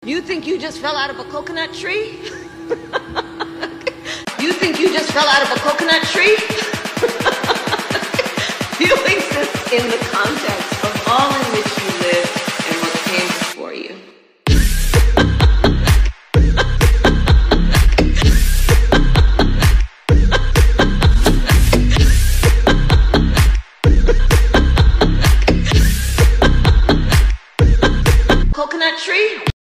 You think you just fell out of a coconut tree? You think you just fell out of a coconut tree? You exist in the